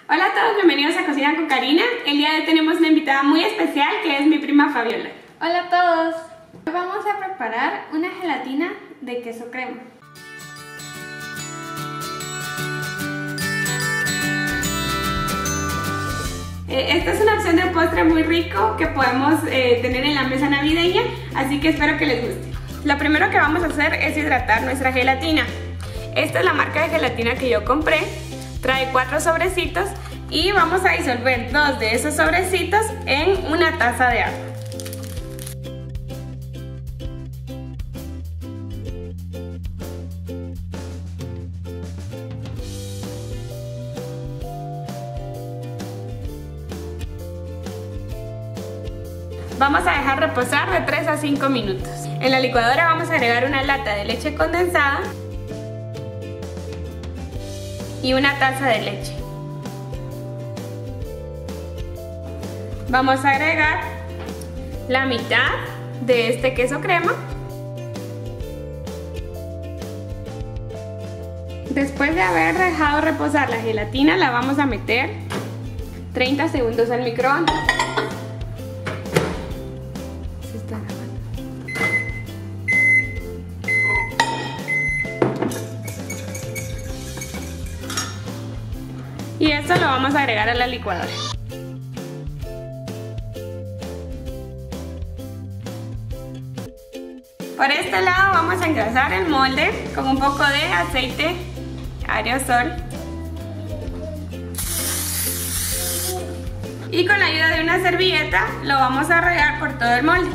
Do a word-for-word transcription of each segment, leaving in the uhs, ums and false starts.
Hola a todos, bienvenidos a Cocina con Karina. El día de hoy tenemos una invitada muy especial que es mi prima Fabiola. Hola a todos. Hoy vamos a preparar una gelatina de queso crema. Eh, esta es una opción de postre muy rico que podemos eh, tener en la mesa navideña, así que espero que les guste. Lo primero que vamos a hacer es hidratar nuestra gelatina. Esta es la marca de gelatina que yo compré. Trae cuatro sobrecitos y vamos a disolver dos de esos sobrecitos en una taza de agua. Vamos a dejar reposar de tres a cinco minutos. En la licuadora vamos a agregar una lata de leche condensada y una taza de leche. Vamos a agregar la mitad de este queso crema. Después de haber dejado reposar la gelatina, la vamos a meter treinta segundos al microondas. Se está grabando. Y esto lo vamos a agregar a la licuadora. Por este lado vamos a engrasar el molde con un poco de aceite aerosol. Y con la ayuda de una servilleta lo vamos a regar por todo el molde.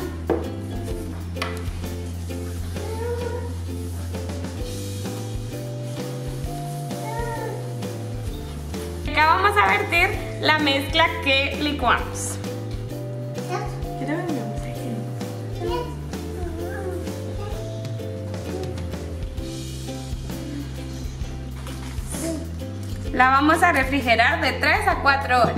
Acá vamos a vertir la mezcla que licuamos. La vamos a refrigerar de tres a cuatro horas.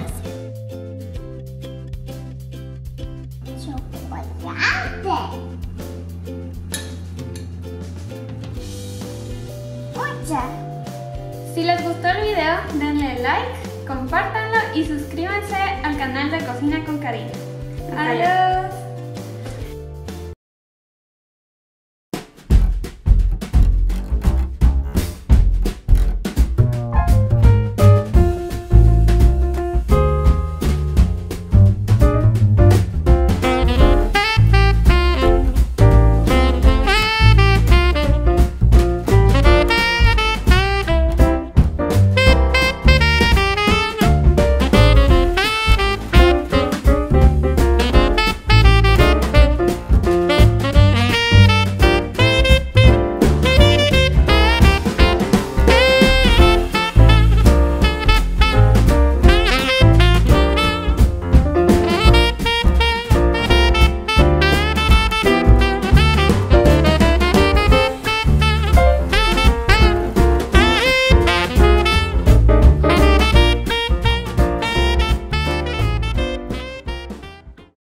¡Chocolate! ¡Mucha! Si les gustó el video, denle like, compártanlo y suscríbanse al canal de Cocina con Karina. Adiós.